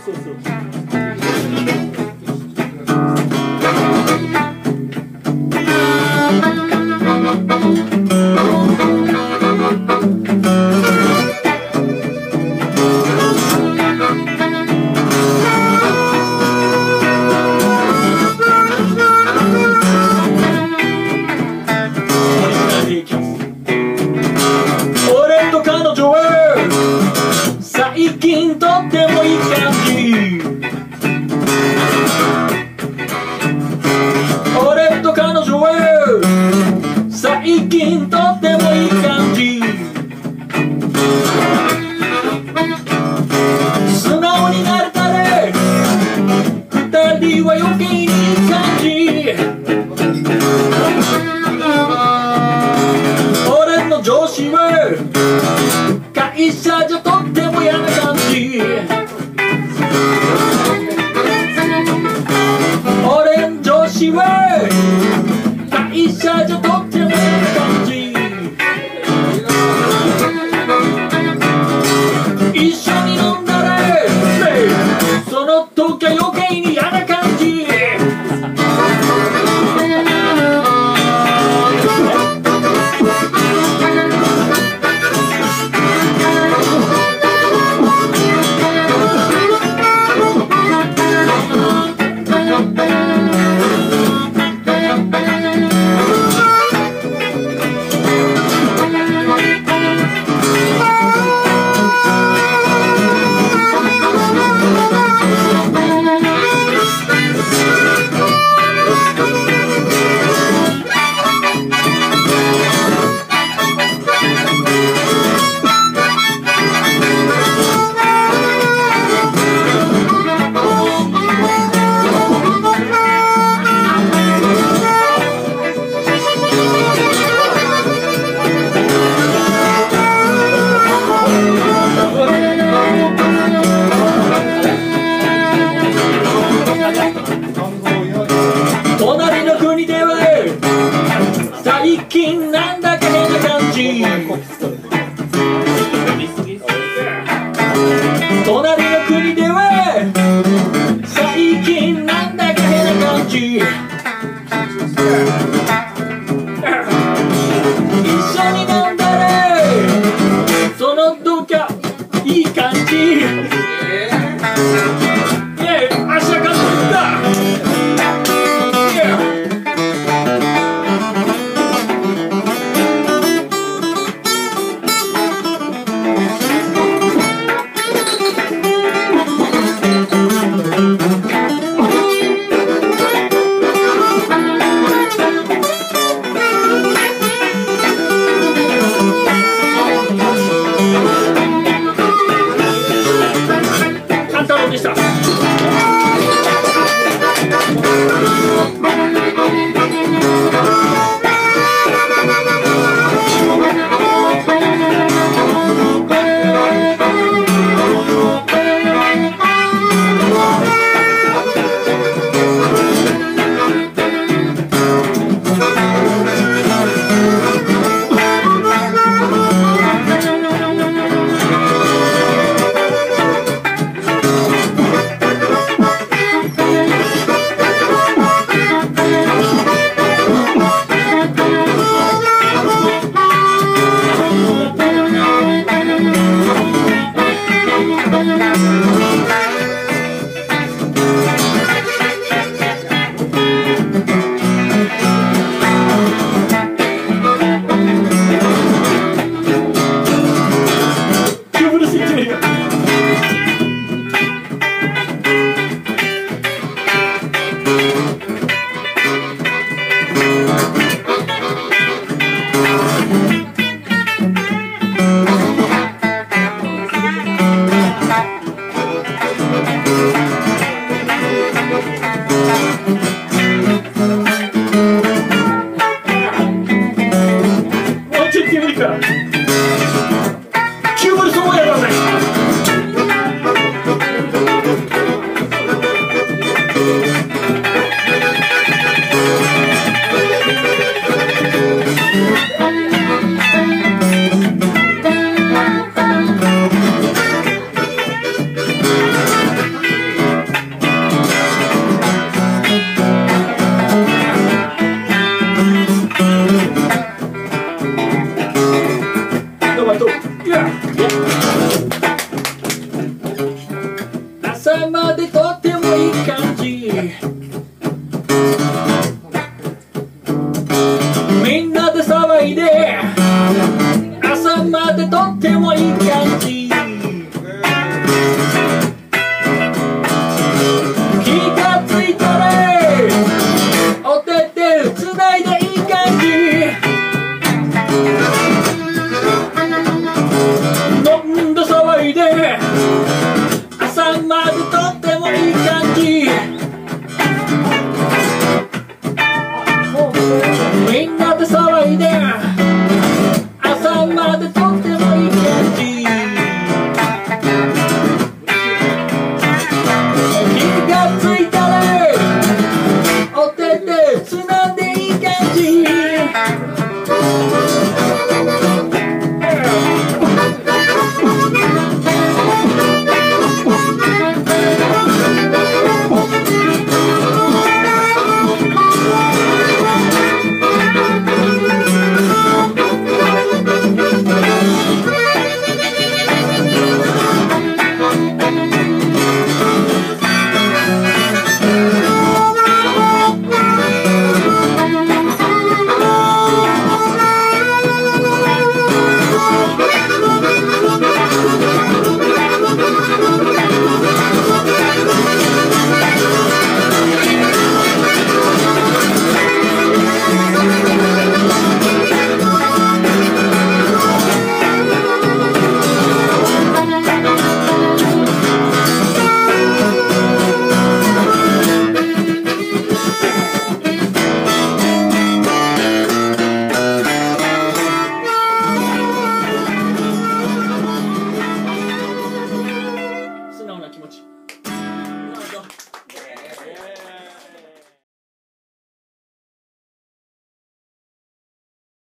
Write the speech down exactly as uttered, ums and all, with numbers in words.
そうそう。俺と彼女は最近とってもいい感じ。俺と彼女は最近とってもいい感じ。素直になれたら二人は余計にいい感じ。俺の上司は会社じゃとっても嫌な感じ。俺の上司は会社じゃとっても嫌な感じ。一緒に飲んだらその時は余計に嫌な感じ。隣の国では最近なんだか変な感じ。隣の国では最近なんだか変な感じ。一緒に飲んだらその時はいい感じ。足がかった。 ート、yeah. 朝までとってもいい感じ、みんなで騒いで朝までとってもいい感じ。